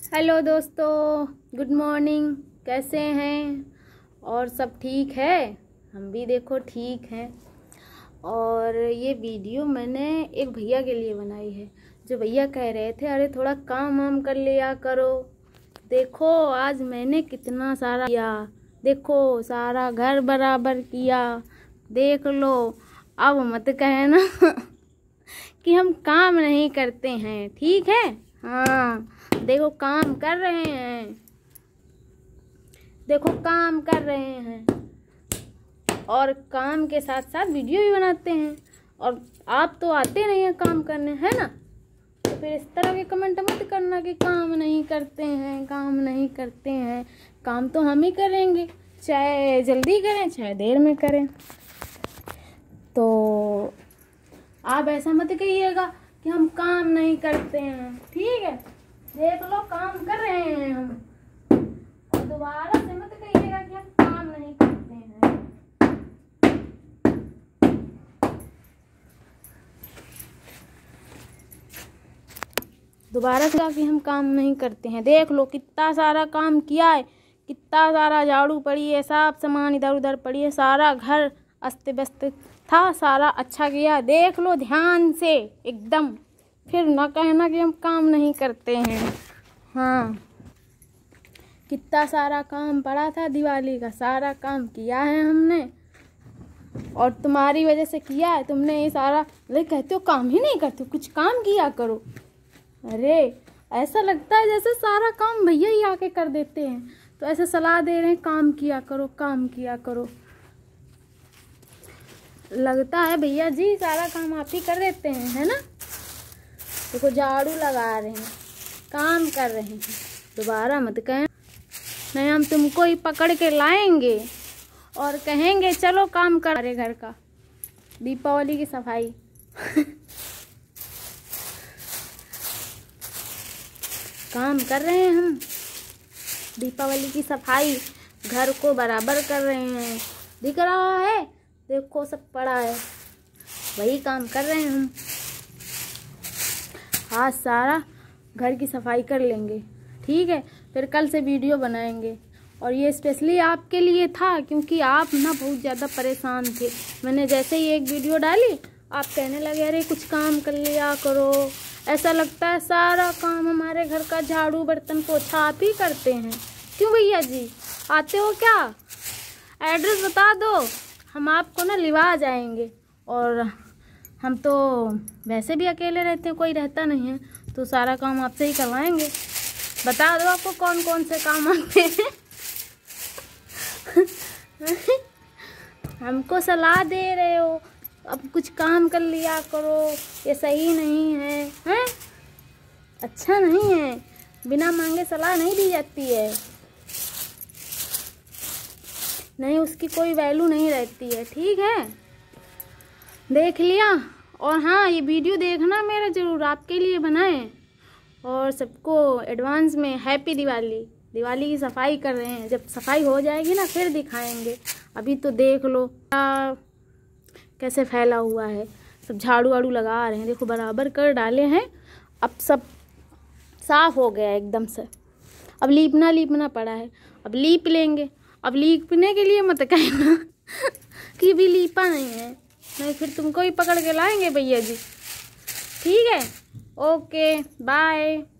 Hello दोस्तों, good morning. कैसे हैं? और सब ठीक है? हम भी देखो ठीक हैं। और ये वीडियो मैंने एक भैया के लिए बनाई है, जो भैया कह रहे थे अरे थोड़ा काम वाम कर लिया करो। देखो आज मैंने कितना सारा किया, देखो सारा घर बराबर किया, देख लो। अब मत कहना कि हम काम नहीं करते हैं, ठीक है? हाँ देखो काम कर रहे हैं, देखो काम कर रहे हैं और काम के साथ साथ वीडियो भी बनाते हैं। और आप तो आते नहीं हैं काम करने, है ना? तो फिर इस तरह के कमेंट मत करना कि काम नहीं करते हैं, काम नहीं करते हैं। काम तो हम ही करेंगे, चाहे जल्दी करें चाहे देर में करें। तो आप ऐसा मत कहिएगा कि हम काम नहीं करते हैं, ठीक है? देख लो काम कर रहे हैं हम, और दोबारा से मत कहिएगा कि हम काम नहीं करते हैं। दोबारा से कि हम काम नहीं करते हैं। देख लो कितना सारा काम किया है, कितना सारा झाड़ू पड़ी है, साफ सामान इधर उधर पड़ी है, सारा घर अस्त व्यस्त था, सारा अच्छा किया। देख लो ध्यान से एकदम, फिर ना कहना कि हम काम नहीं करते हैं। हाँ कितना सारा काम पड़ा था, दिवाली का सारा काम किया है हमने, और तुम्हारी वजह से किया है। तुमने ये सारा कहते हो काम ही नहीं करते, कुछ काम किया करो। अरे ऐसा लगता है जैसे सारा काम भैया ही आके कर देते हैं, तो ऐसे सलाह दे रहे हैं काम किया करो, काम किया करो। लगता है भैया जी सारा काम आप ही कर देते हैं, है ना? देखो झाड़ू लगा रहे हैं, काम कर रहे हैं। दोबारा मत कहें, नहीं हम तुमको ही पकड़ के लाएंगे और कहेंगे चलो काम कर रहे घर का। दीपावली की सफाई काम कर रहे हैं हम, दीपावली की सफाई, घर को बराबर कर रहे हैं। दिख रहा है? देखो सब पड़ा है, वही काम कर रहे हैं हम। आज सारा घर की सफाई कर लेंगे, ठीक है? फिर कल से वीडियो बनाएंगे। और ये स्पेशली आपके लिए था, क्योंकि आप ना बहुत ज़्यादा परेशान थे। मैंने जैसे ही एक वीडियो डाली आप कहने लगे अरे कुछ काम कर लिया करो। ऐसा लगता है सारा काम हमारे घर का झाड़ू बर्तन पोछा आप ही करते हैं। क्यों भैया जी, आते हो क्या? एड्रेस बता दो, हम आपको ना लिवा जाएंगे। और हम तो वैसे भी अकेले रहते हैं, कोई रहता नहीं है, तो सारा काम आपसे ही करवाएंगे। बता दो आपको कौन कौन से काम आते हैं हमको सलाह दे रहे हो, अब कुछ काम कर लिया करो, ये सही नहीं है, हैं? अच्छा नहीं है, बिना मांगे सलाह नहीं दी जाती है, नहीं उसकी कोई वैल्यू नहीं रहती है, ठीक है? देख लिया? और हाँ ये वीडियो देखना मेरा ज़रूर, आपके लिए बनाए। और सबको एडवांस में हैप्पी दिवाली। दिवाली की सफाई कर रहे हैं, जब सफाई हो जाएगी ना फिर दिखाएंगे। अभी तो देख लो कैसे फैला हुआ है, सब झाड़ू वाड़ू लगा रहे हैं। देखो बराबर कर डाले हैं, अब सब साफ हो गया एकदम से। अब लीपना पड़ा है, अब लीप लेंगे। अब लीपने के लिए मत कहना कि भी लीपा नहीं है, नहीं फिर तुमको ही पकड़ के लाएंगे भैया जी, ठीक है? Okay bye.